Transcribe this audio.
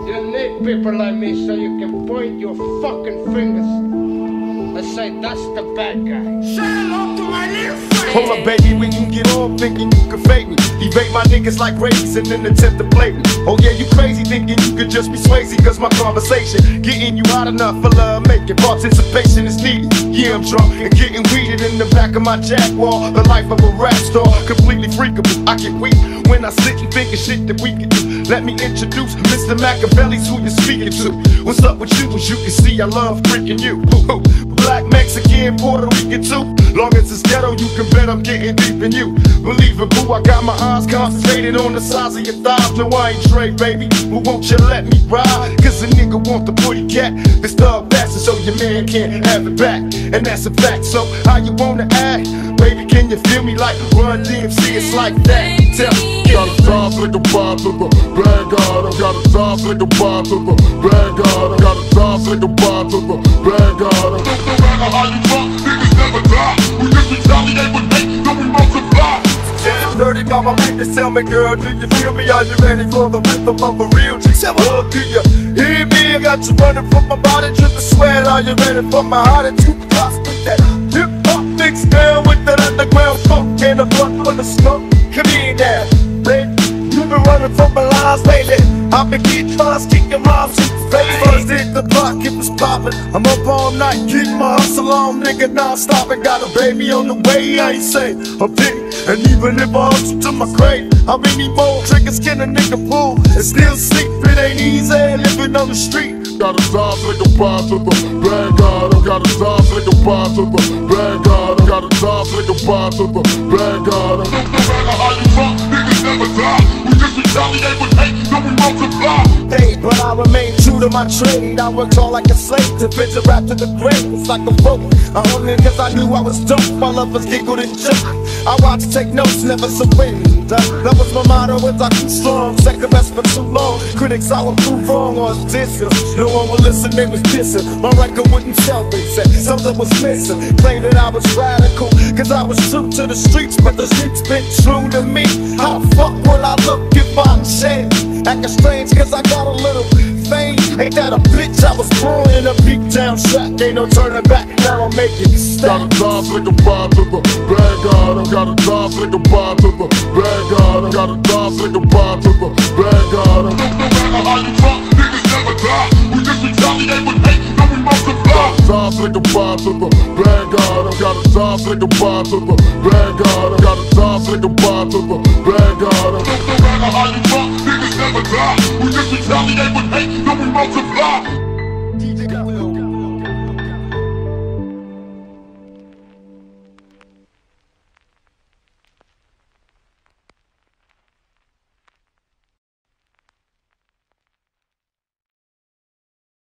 You need people like me so you can point your fucking fingers and say that's the bad guy. Say hello to my little friend. Hold up, baby, when you get on thinking you can fake me. Evade my niggas like rabies and then attempt to play me. Oh yeah, you crazy thinking you could just be Swayze, cause my conversation getting you hot enough for love making. Participation is needed. Yeah, I'm drunk and getting weeded in the back of my Jaguar. The life of a rap star, completely freakable. I get weak when I sit and think of shit that we can do. Let me introduce Mr. Machiavelli's who you're speaking to. What's up with you? As you can see, I love freaking you. Black, Mexican, Puerto Rican too. Long as it's ghetto, you can bet I'm getting deep in you. Believe it, boo, I got my eyes concentrated on the size of your thighs. No, I ain't straight, baby, but won't you let me ride? Cause a nigga want the booty cat. This thug bastard, so your man can't have it back. And that's a fact, so how you wanna act? Baby, can you feel me like Run DMC? It's like that. Tell me. Got a top nigga vibe to the bad god. I got a top nigga vibe to the bad god. I got a top nigga vibe to the bad god. No matter how you fuck, niggas never die. We just retaliate with hate, so we multiply. Dirty mama, make this tell me, girl, do you feel me? Are you ready for the rhythm of a real G? Oh, do you hear me? I got you running from my body to the sweat. Are you ready for my heart and 2 cups with that hip-hop mixed down with that underground funk and a blunt for the smoke? Come here now, baby. You've been running from my lines lately. I've been getting lost, kicking moms in the face. First hit the block, it was poppin'. I'm up all night, getting my hustle on, nigga, non-stop. And got a baby on the way, I ain't saying a bit. And even if I hustle to my grave, how many more triggers can a nigga pull and still sleep? It ain't easy living on the street. Got a top nigga vibe to the bad god. I got a top nigga vibe to the bad god. I got a top nigga vibe to the bad god. No matter how you fuck, niggas never die. We just retaliate with hate, so we multiply. Hey, but I remain true to my trade. I worked hard like a slave to fit the rap to the grave. It's like a boat. I owned it cause I knew I was dope. My lovers giggled and joked. I watched, take notes, never surrender. That was my motto as I grew strong. Second best for too long. Critics, I would prove wrong or dissing. No one would listen, they was dissing. My record wouldn't tell, they said something was missing. Claimed that I was radical, cause I was true to the streets. But the streets been true to me. How the fuck will I look if I'm ashamed? Acting strange cause I got a little fame. Ain't that a bitch? I was born in a beat down shack. Ain't no turning back, now I'm making it stack. Got a top nigga vibe to the bad god. I got a top nigga vibe to the bad god. I got a top nigga vibe to the bad god. No matter how you fuck, niggas never die. We just retaliate with hate, so we multiply. Got a top nigga vibe to the bad god. I got a top nigga vibe to the bad god. I got a top nigga vibe to the bad god. No matter how you fuck, niggas never die. We just retaliate with hate, so we multiply.